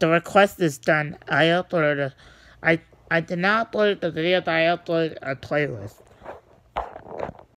The request is done. I uploaded. I did not upload the video. I uploaded a playlist.